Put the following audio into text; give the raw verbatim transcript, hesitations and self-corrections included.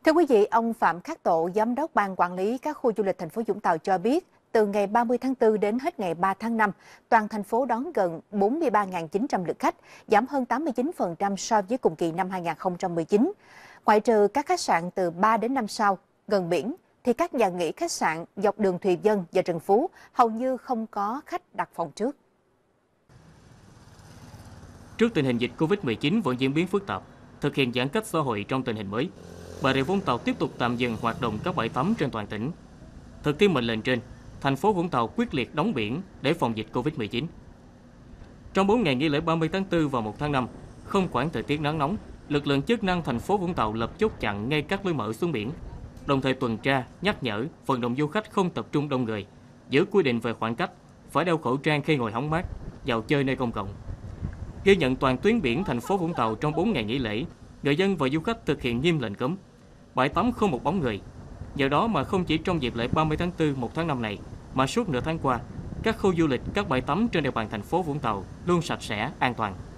Thưa quý vị, ông Phạm Khắc Tổ, Giám đốc Ban Quản lý các khu du lịch thành phố Vũng Tàu cho biết, từ ngày ba mươi tháng tư đến hết ngày ba tháng năm, toàn thành phố đón gần bốn mươi ba nghìn chín trăm lượt khách, giảm hơn tám mươi chín phần trăm so với cùng kỳ năm hai nghìn không trăm mười chín. Ngoại trừ các khách sạn từ ba đến năm sao gần biển, thì các nhà nghỉ khách sạn dọc đường Thùy Vân và Trần Phú hầu như không có khách đặt phòng trước. Trước tình hình dịch Covid mười chín vẫn diễn biến phức tạp, thực hiện giãn cách xã hội trong tình hình mới, Bà Rịa Vũng Tàu tiếp tục tạm dừng hoạt động các bãi tắm trên toàn tỉnh. Thực thi mệnh lệnh trên, thành phố Vũng Tàu quyết liệt đóng biển để phòng dịch Covid mười chín. Trong bốn ngày nghỉ lễ ba mươi tháng tư và một tháng năm, không quản thời tiết nắng nóng, lực lượng chức năng thành phố Vũng Tàu lập chốt chặn ngay các lối mở xuống biển, đồng thời tuần tra, nhắc nhở, vận động du khách không tập trung đông người, giữ quy định về khoảng cách, phải đeo khẩu trang khi ngồi hóng mát, vào chơi nơi công cộng. Ghi nhận toàn tuyến biển thành phố Vũng Tàu trong bốn ngày nghỉ lễ, người dân và du khách thực hiện nghiêm lệnh cấm. Bãi tắm không một bóng người. Nhờ đó mà không chỉ trong dịp lễ ba mươi tháng tư, một tháng năm này, mà suốt nửa tháng qua, các khu du lịch, các bãi tắm trên địa bàn thành phố Vũng Tàu luôn sạch sẽ, an toàn.